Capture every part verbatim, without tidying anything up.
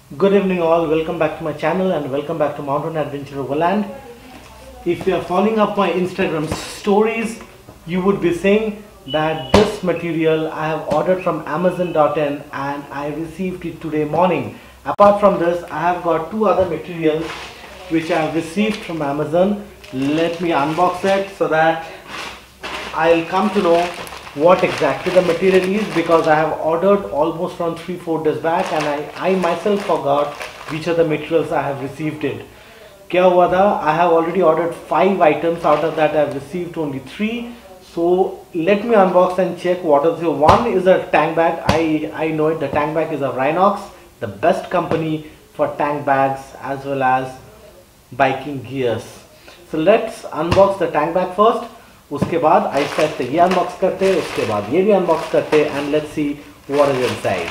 Good evening all, welcome back to my channel and welcome back to Mountain Adventure Overland. If you are following up my Instagram stories, you would be seeing that this material I have ordered from Amazon dot in and I received it today morning. Apart from this, I have got two other materials which I have received from Amazon. Let me unbox it so that I'll come to know what exactly the material is, because I have ordered almost around three four days back and I, I myself forgot which are the materials I have received it. क्या हुआ था, I have already ordered five items, out of that I have received only three. So let me unbox and check what is the one. Is a tank bag. I, I know it, the tank bag is a Rhinox, the best company for tank bags as well as biking gears. So let's unbox the tank bag first. उसके बाद आहिस्ता आहिस्ता ये unbox करते हैं, उसके बाद ये भी unbox करते हैं and let's see what is inside.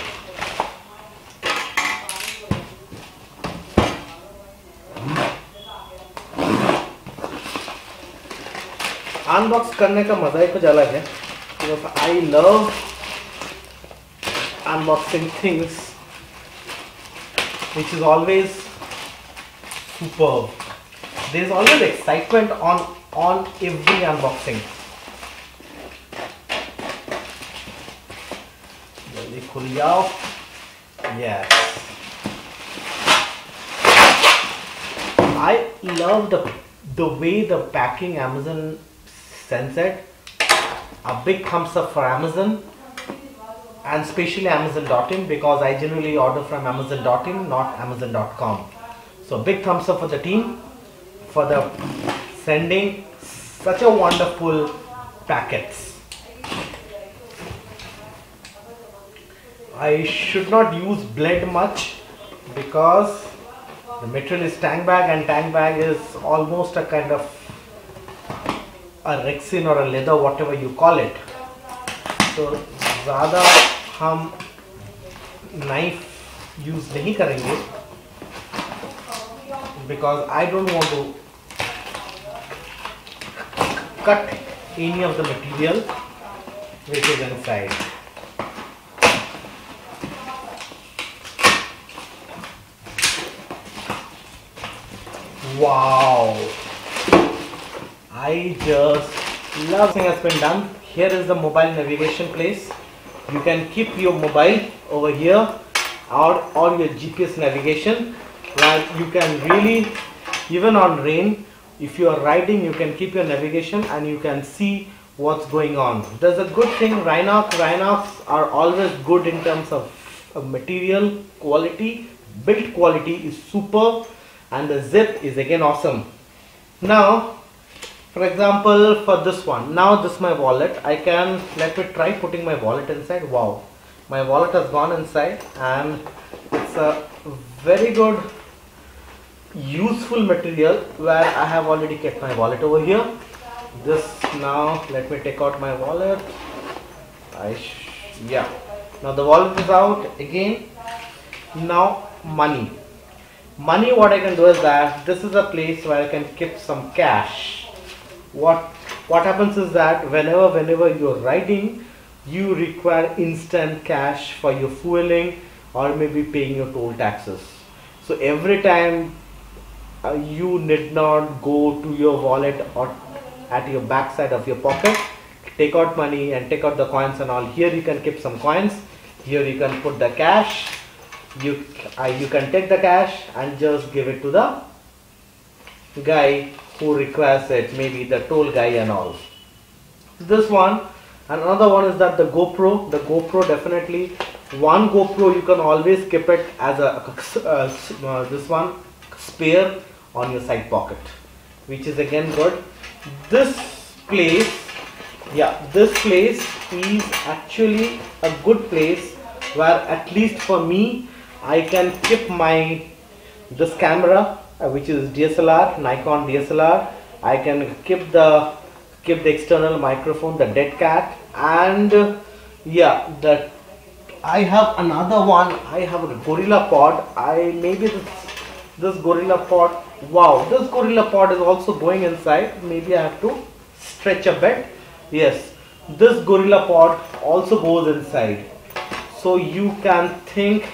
Unbox करने का मजा ही कुछ अलग है, because I love unboxing things which is always superb. There is always excitement on on every unboxing. जल्दी खुल जाओ. Yes. I love the the way the packing Amazon sends it. A big thumbs up for Amazon and especially Amazon dot in, because I generally order from Amazon dot in, not Amazon dot com. So big thumbs up for the team for the sending such a wonderful packets. I should not use blend much because the material is tank bag and tank bag is almost a kind of a Rexin or a leather, whatever you call it. So ज़्यादा हम knife use नहीं करेंगे because I don't want to cut any of the material which is inside. Wow, I just love thing has been done. Here is the mobile navigation place. You can keep your mobile over here or, or your G P S navigation, like you can really, even on rain, if you are riding, you can keep your navigation and you can see what's going on. There's a good thing, Rhinox, Rhinox are always good in terms of, of material quality. Build quality is super and the zip is again awesome. Now, for example, for this one, now this is my wallet. I can, let me try putting my wallet inside. Wow, my wallet has gone inside and it's a very good useful material where I have already kept my wallet over here. This now, let me take out my wallet. I yeah, now the wallet is out again. Now money. Money, what I can do is that this is a place where I can keep some cash. What what happens is that whenever whenever you're riding, you require instant cash for your fueling or maybe paying your toll taxes. So every time uh, you need not go to your wallet or at your back side of your pocket, take out money and take out the coins and all. Here you can keep some coins. Here you can put the cash. You uh, you can take the cash and just give it to the guy who requires it, maybe the toll guy and all. This one, and another one is that the GoPro. The GoPro, definitely one GoPro you can always keep it as a uh, uh, this one spare on your side pocket, which is again good. This place, yeah, this place is actually a good place where at least for me I can keep my this camera, uh, which is D S L R, Nikon D S L R. I can keep the keep the external microphone, the dead cat, and uh, yeah, that I have another one. I have a Gorilla Pod. I maybe this this Gorilla Pod. Wow, this Gorilla Pod is also going inside. Maybe I have to stretch a bit. Yes, this Gorilla Pod also goes inside. So you can think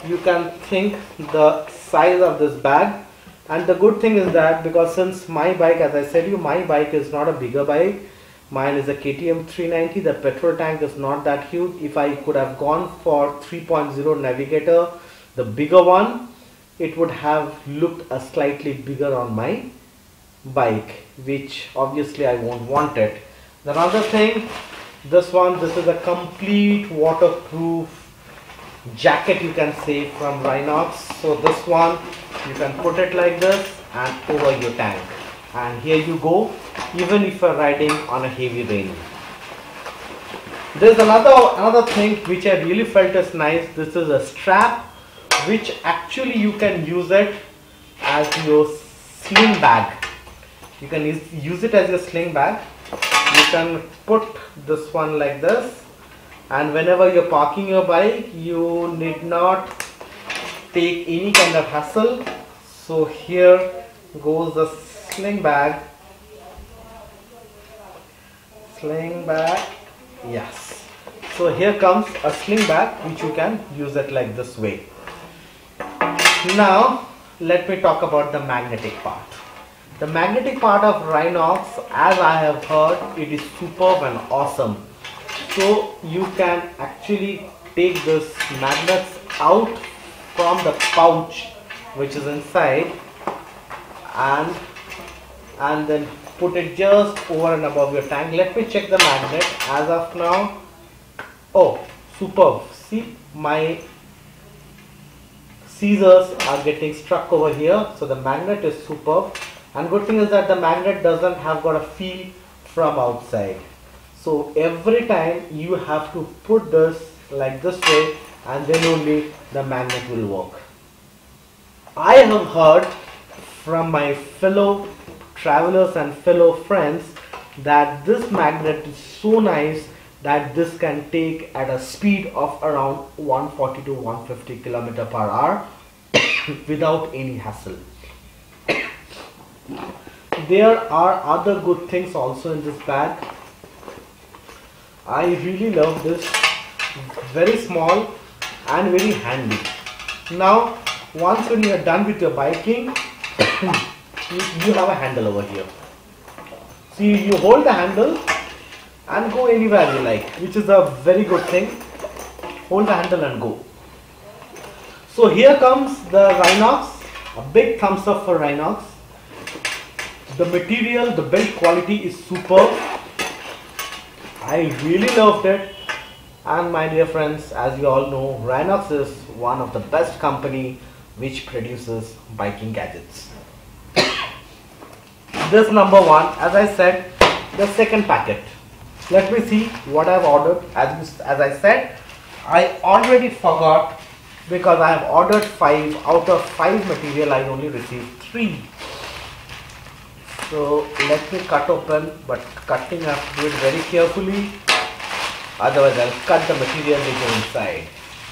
you can think the size of this bag. And the good thing is that, because since my bike, as I said you, my bike is not a bigger bike, mine is a K T M three ninety, the petrol tank is not that huge. If I could have gone for three point oh Navigator, the bigger one, it would have looked a slightly bigger on my bike, which obviously I won't want it. Another thing, this one, this is a complete waterproof jacket, you can say, from Rhinox. So this one, you can put it like this and over your tank, and here you go, even if you're riding on a heavy rain. There's another another thing which I really felt is nice. This is a strap which actually you can use it as your sling bag. You can use it as your sling bag. You can put this one like this, and whenever you're parking your bike, you need not take any kind of hassle. So here goes the sling bag. Sling bag, yes. So here comes a sling bag which you can use it like this way. Now let me talk about the magnetic part. The magnetic part of Rhinox, as I have heard, it is superb and awesome. So you can actually take this magnets out from the pouch which is inside, and and then put it just over and above your tank. Let me check the magnet as of now. Oh, superb. See, my scissors are getting stuck over here, so the magnet is superb. And good thing is that the magnet doesn't have got a feel from outside. So every time you have to put this like this way, and then only the magnet will work. I have heard from my fellow travelers and fellow friends that this magnet is so nice that this can take at a speed of around one forty to one fifty kilometer per hour without any hassle. There are other good things also in this bag. I really love this. Very small and very handy. Now once when you are done with your biking, you, you have a handle over here. See, you hold the handle and go anywhere you like, which is a very good thing. Hold the handle and go. So here comes the Rhinox. A big thumbs up for Rhinox. The material, the build quality is superb. I really loved it. And my dear friends, as you all know, Rhinox is one of the best company which produces biking gadgets. This number one, as I said, the second packet. Let me see what I've ordered. As, as I said, I already forgot, because I have ordered five. Out of five material, I only received three. So let me cut open, but cutting I have to do it very carefully. Otherwise, I'll cut the material which is inside.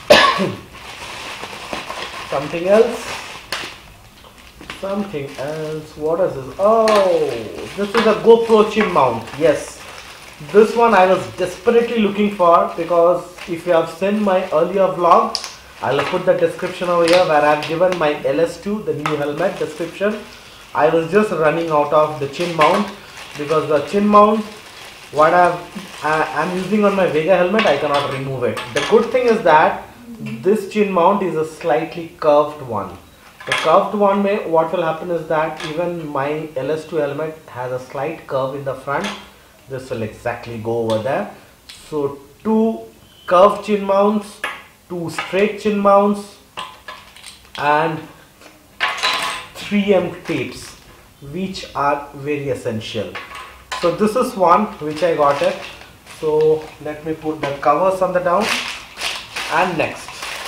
Something else. Something else. What is this? Oh, this is a GoPro chin mount. Yes, this one I was desperately looking for, because if you have seen my earlier vlog, I'll put the description over here where I've given my L S two, the new helmet description. I was just running out of the chin mount, because the chin mount what I've, I, I'm using on my Vega helmet, I cannot remove it. The good thing is that this chin mount is a slightly curved one. The curved one, may, what will happen is that even my L S two helmet has a slight curve in the front. This will exactly go over there. So two curved chin mounts, two straight chin mounts, and three M tapes, which are very essential. So this is one which I got it. So let me put the covers on the down. And next,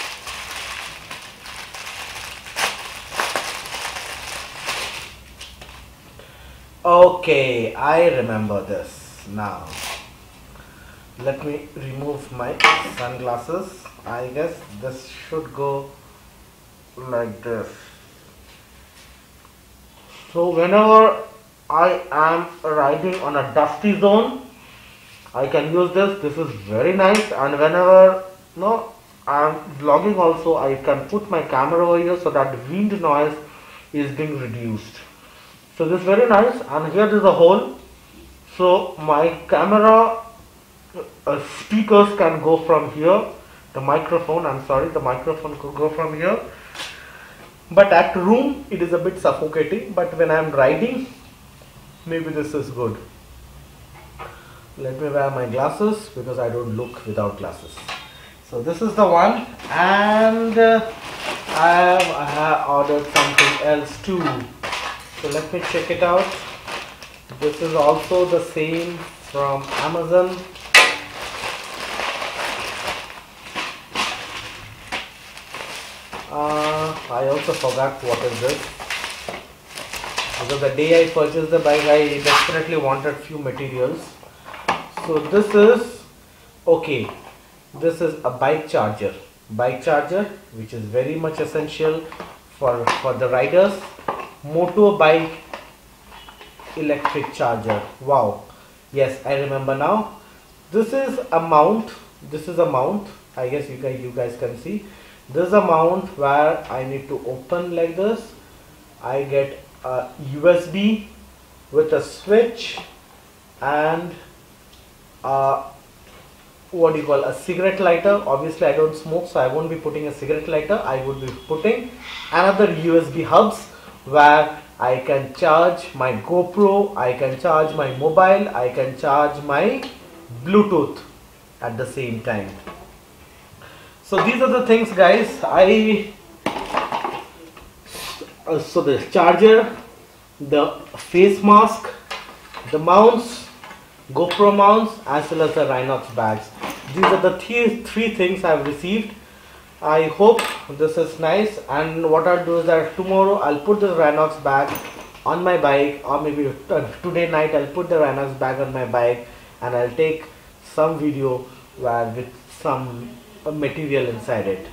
okay, I remember this now. Let me remove my sunglasses. I guess this should go like this. So whenever I am riding on a dusty zone, I can use this. This is very nice. And whenever no, I'm vlogging also, I can put my camera over here so that the wind noise is being reduced. So this is very nice, and here is a hole, so my camera uh, speakers can go from here. The microphone, I'm sorry, the microphone could go from here. But at room it is a bit suffocating, but when I'm riding, maybe this is good. Let me wear my glasses because I don't look without glasses. So this is the one, and uh, I, have, I have ordered something else too. So let me check it out. This is also the same from Amazon. Uh, I also forgot what is this. Because the day I purchased the bike, I definitely wanted few materials. So this is, okay, this is a bike charger. Bike charger, which is very much essential for, for the riders. Motorbike electric charger. Wow. Yes, I remember now. This is a mount. This is a mount. I guess you guys, you guys can see. This is a mount where I need to open like this. I get a U S B with a switch and uh, what do you call, a cigarette lighter. Obviously I don't smoke, so I won't be putting a cigarette lighter. I would be putting another U S B hubs where I can charge my GoPro, I can charge my mobile, I can charge my Bluetooth at the same time. So these are the things, guys. I uh, so the charger, the face mask, the mounts, GoPro mounts, as well as the Rhinox bags. These are the three, three things I have received. I hope this is nice, and what I'll do is that tomorrow I'll put the Rhinox bag on my bike, or maybe today night I'll put the Rhinox bag on my bike and I'll take some video where with some material inside it.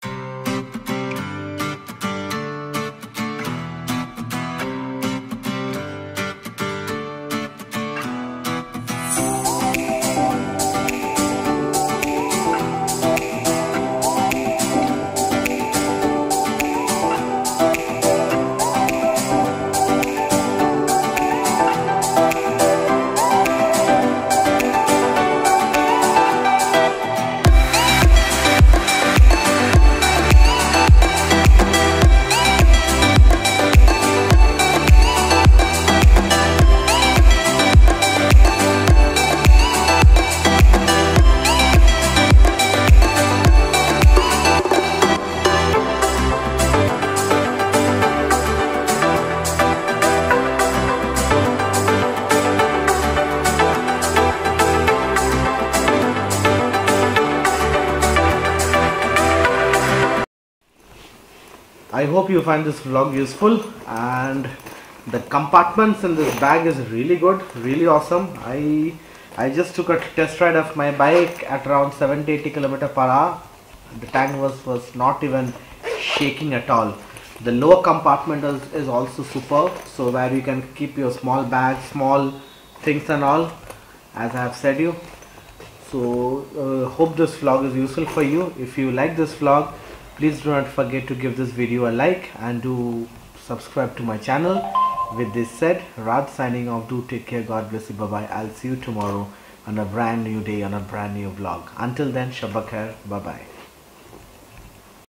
I hope you find this vlog useful, and the compartments in this bag is really good, really awesome. I I just took a test ride of my bike at around seventy to eighty kilometers per hour. The tank was, was not even shaking at all. The lower compartment is, is also superb, so where you can keep your small bags, small things and all, as I have said you. So uh, hope this vlog is useful for you. If you like this vlog, please do not forget to give this video a like and do subscribe to my channel. With this said, Raj signing off. Do take care. God bless you. Bye bye. I'll see you tomorrow on a brand new day, on a brand new vlog. Until then, Shabba Khair. Bye bye.